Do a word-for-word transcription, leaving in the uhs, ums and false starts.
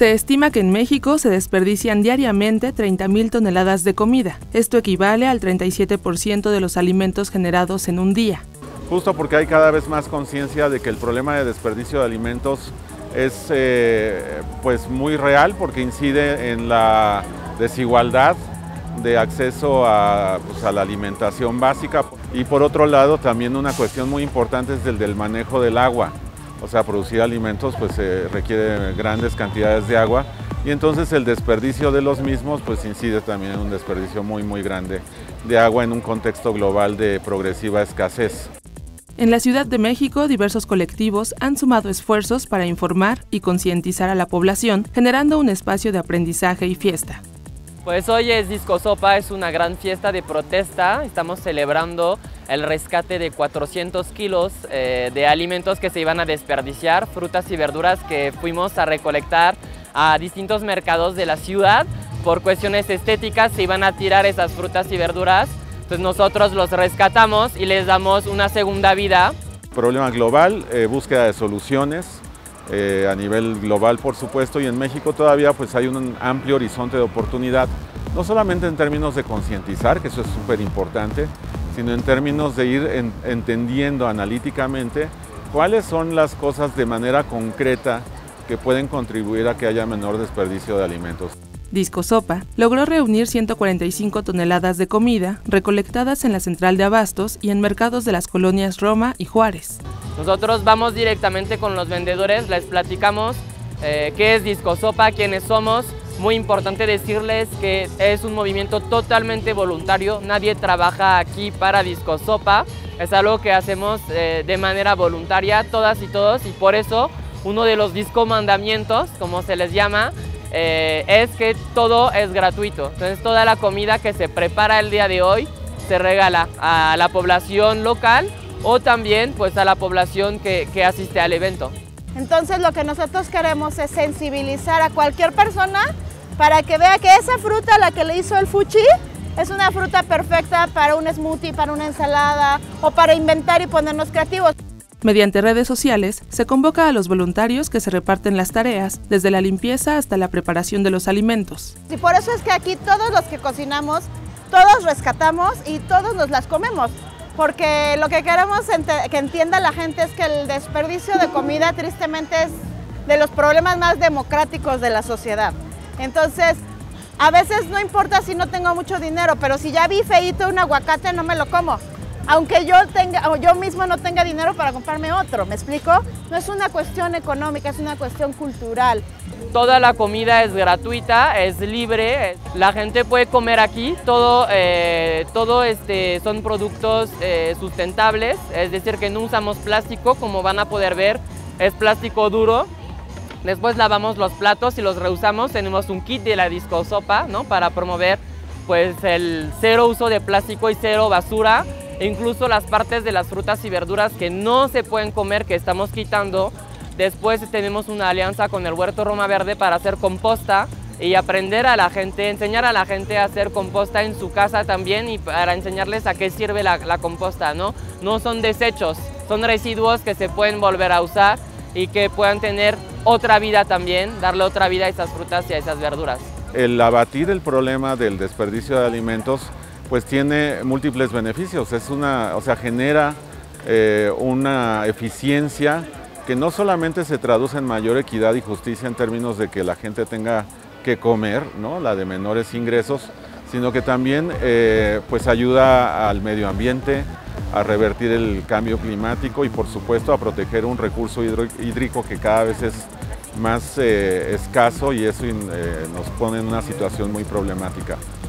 Se estima que en México se desperdician diariamente treinta mil toneladas de comida. Esto equivale al treinta y siete por ciento de los alimentos generados en un día. Justo porque hay cada vez más conciencia de que el problema de desperdicio de alimentos es eh, pues muy real, porque incide en la desigualdad de acceso a, pues, a la alimentación básica. Y por otro lado, también una cuestión muy importante es el del manejo del agua. O sea, producir alimentos pues eh, requiere grandes cantidades de agua, y entonces el desperdicio de los mismos pues incide también en un desperdicio muy muy grande de agua en un contexto global de progresiva escasez. En la Ciudad de México, diversos colectivos han sumado esfuerzos para informar y concientizar a la población, generando un espacio de aprendizaje y fiesta. Pues hoy es Disco Sopa, es una gran fiesta de protesta. Estamos celebrando el rescate de cuatrocientos kilos eh, de alimentos que se iban a desperdiciar, frutas y verduras que fuimos a recolectar a distintos mercados de la ciudad. Por cuestiones estéticas se iban a tirar esas frutas y verduras, entonces nosotros los rescatamos y les damos una segunda vida. Problema global, eh, búsqueda de soluciones. Eh, a nivel global, por supuesto, y en México todavía pues hay un amplio horizonte de oportunidad, no solamente en términos de concientizar, que eso es súper importante, sino en términos de ir en, entendiendo analíticamente cuáles son las cosas de manera concreta que pueden contribuir a que haya menor desperdicio de alimentos. Disco Sopa logró reunir ciento cuarenta y cinco toneladas de comida recolectadas en la central de abastos y en mercados de las colonias Roma y Juárez. Nosotros vamos directamente con los vendedores, les platicamos eh, qué es Disco Sopa, quiénes somos. Muy importante decirles que es un movimiento totalmente voluntario, nadie trabaja aquí para Disco Sopa, es algo que hacemos eh, de manera voluntaria todas y todos, y por eso uno de los disco mandamientos, como se les llama, eh, es que todo es gratuito. Entonces toda la comida que se prepara el día de hoy se regala a la población local o también pues a la población que, que asiste al evento. Entonces lo que nosotros queremos es sensibilizar a cualquier persona para que vea que esa fruta, la que le hizo el fuchi, es una fruta perfecta para un smoothie, para una ensalada o para inventar y ponernos creativos. Mediante redes sociales, se convoca a los voluntarios que se reparten las tareas, desde la limpieza hasta la preparación de los alimentos. Y por eso es que aquí todos los que cocinamos, todos rescatamos y todos nos las comemos. Porque lo que queremos que entienda la gente es que el desperdicio de comida tristemente es de los problemas más democráticos de la sociedad. Entonces, a veces no importa si no tengo mucho dinero, pero si ya vi feíto un aguacate no me lo como. Aunque yo, tenga, o yo mismo no tenga dinero para comprarme otro, ¿me explico? No es una cuestión económica, es una cuestión cultural. Toda la comida es gratuita, es libre, la gente puede comer aquí, todo, eh, todo este, son productos eh, sustentables, es decir que no usamos plástico, como van a poder ver, es plástico duro. Después lavamos los platos y los reusamos, tenemos un kit de la Disco Sopa, ¿no? Para promover pues, el cero uso de plástico y cero basura, e incluso las partes de las frutas y verduras que no se pueden comer, que estamos quitando. Después tenemos una alianza con el Huerto Roma Verde para hacer composta y aprender a la gente, enseñar a la gente a hacer composta en su casa también, y para enseñarles a qué sirve la, la composta, ¿no? No son desechos, son residuos que se pueden volver a usar y que puedan tener otra vida también, darle otra vida a esas frutas y a esas verduras. El abatir el problema del desperdicio de alimentos pues tiene múltiples beneficios, es una, o sea, genera eh, una eficiencia que no solamente se traduce en mayor equidad y justicia en términos de que la gente tenga que comer, ¿no? La de menores ingresos, sino que también eh, pues ayuda al medio ambiente, a revertir el cambio climático y por supuesto a proteger un recurso hídrico que cada vez es más eh, escaso, y eso eh, nos pone en una situación muy problemática.